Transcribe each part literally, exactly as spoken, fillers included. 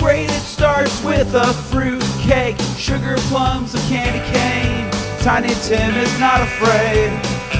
great, it starts with a fruit cake, sugar plums, a candy cane. Tiny Tim is not afraid.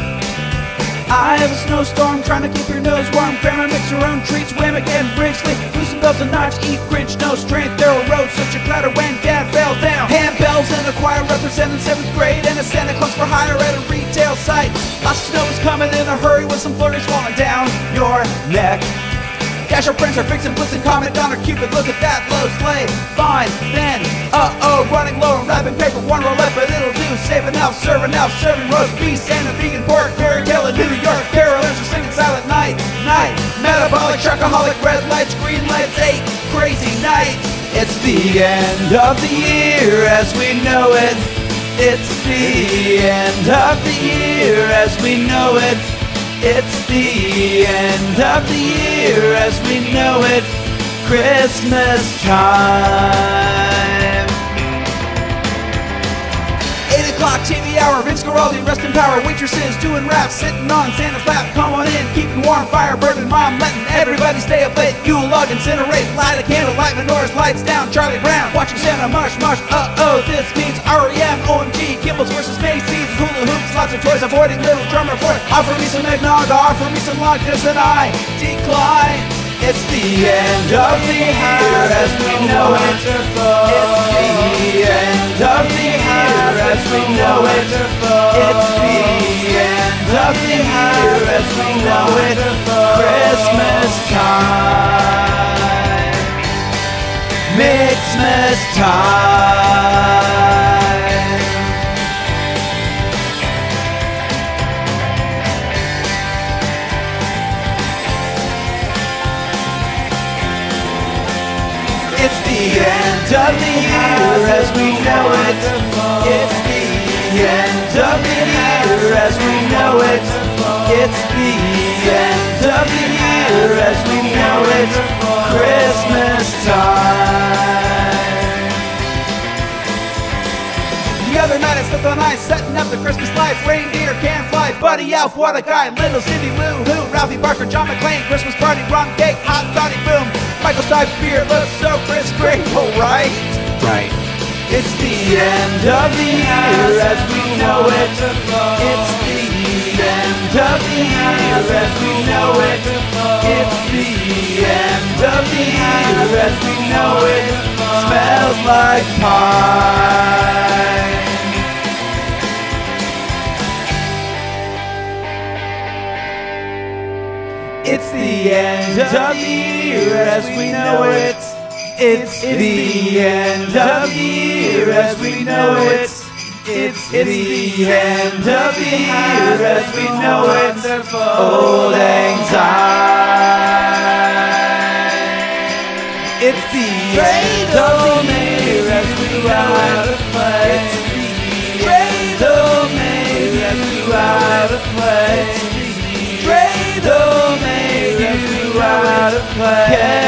I have a snowstorm trying to keep your nose warm. Grandma makes her own treats, wham again, richly. Loosen bells a notch, eat Grinch, no strength. There arose such a clatter when Dad fell down. Handbells and a choir representing seventh grade, and a Santa Claus for hire at a retail site. Lots of snow is coming in a hurry with some flurries falling down your neck. Cash or prints are fixing, blitzing, Comet, Donner, Cupid, look at that low sleigh. Fine, then, uh-oh, running low on wrapping paper, one roll left, but it'll do. Saving enough, serving enough, serving roast beef, and a vegan pork, fairy tale in New York, carolers are singing Silent Night, night, metabolic, truckaholic, red lights, green lights, eight crazy nights. It's the end of the year as we know it. It's the end of the year as we know it. It's the end of the year as we know it. Christmas time. Eight o'clock T V hour, Vince Guaraldi, rest in power. Waitresses doing raps, sitting on Santa's lap. Come on in, keeping warm, fire burning, Mom letting everybody stay up late. Yule log, incinerate, light a candle, light menorahs, lights down. Charlie Brown, watching Santa mush, mush. Uh-oh, this means R E M, O M G, Kimball's versus Macy's, hula hoops, lots of toys, avoiding little drummer boy. Offer me some eggnog, offer me some latkes, and I decline. It's the end of the year as we know it. It's the end of the year as we know it. It's the end of the year as we know it. Christmas time. Mixmas time. It's the end of the year as we know it. It's the end of the year as we know it. It's the end of the year as we know it. Christmas time. The other night I slept on ice, setting up the Christmas lights. Reindeer can't fly, Buddy Elf, what a guy. Little Cindy Lou Who, Ralphie Barker, John McClane. Christmas party, rum cake, hot toddy boom. Michael's type beer looks so crisp, great, right? Right. It's the end of the year as we know it. It's the end of the year as we know it. It's the end of the year as we know it. Smells like pie. It's the end of the year as we know it. It's the end of the year as we know it. It's the end of the year as we know it. Old anxiety. It's the end of the year as we know it. It's the end of the year as we out of play. It's the end of the year as we out of play.